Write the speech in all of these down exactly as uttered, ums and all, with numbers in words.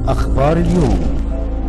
أخبار اليوم.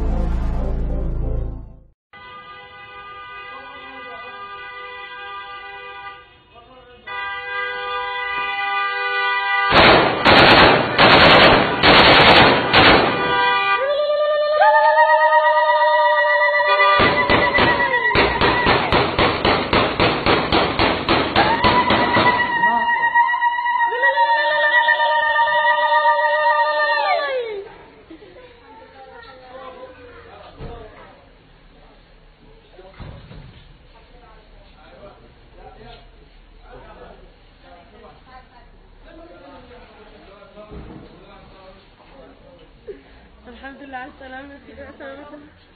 الحمد لله على السلامة يا سلامة.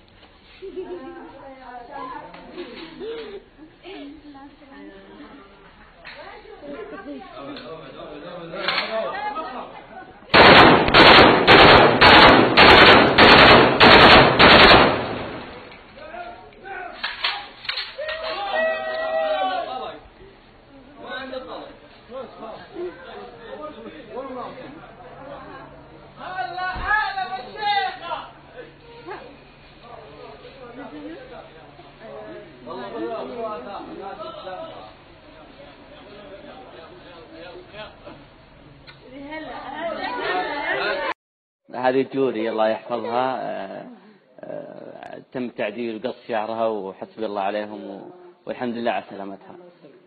هذه جوري الله يحفظها. آه آه تم تعديل وقص شعرها وحسبي الله عليهم والحمد لله على سلامتها.